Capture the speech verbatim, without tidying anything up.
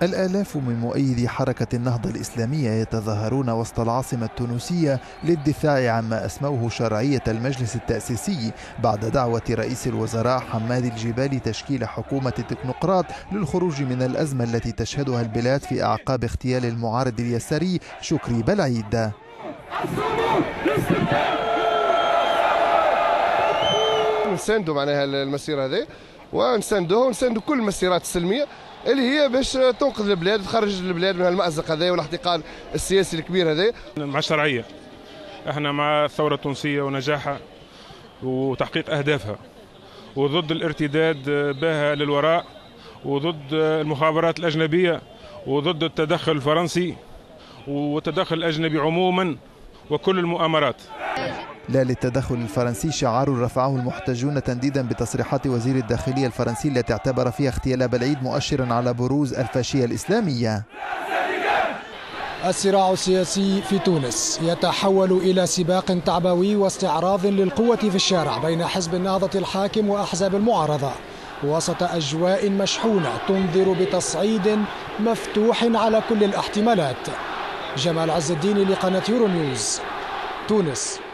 الآلاف من مؤيدي حركة النهضة الإسلامية يتظاهرون وسط العاصمة التونسية للدفاع عما أسموه شرعية المجلس التأسيسي بعد دعوة رئيس الوزراء حماد الجبالي تشكيل حكومة تكنوقراط للخروج من الأزمة التي تشهدها البلاد في أعقاب اغتيال المعارض اليساري شكري بلعيد. نساندوا معناها المسيرة هذه ونساندوها ونساندوا كل المسيرات السلمية اللي هي باش تنقذ البلاد وتخرج البلاد من المأزق هذا والاحتقان السياسي الكبير هذا. مع الشرعية، احنا مع الثورة التونسية ونجاحها وتحقيق أهدافها، وضد الارتداد بها للوراء، وضد المخابرات الأجنبية، وضد التدخل الفرنسي والتدخل الأجنبي عموما وكل المؤامرات. لا للتدخل الفرنسي شعار رفعه المحتجون تنديدا بتصريحات وزير الداخلية الفرنسي التي اعتبر فيها اغتيال بلعيد مؤشرا على بروز الفاشية الإسلامية. الصراع السياسي في تونس يتحول إلى سباق تعبوي واستعراض للقوة في الشارع بين حزب النهضة الحاكم وأحزاب المعارضة وسط أجواء مشحونة تنذر بتصعيد مفتوح على كل الاحتمالات. جمال عز الدين لقناة يورو نيوز، تونس.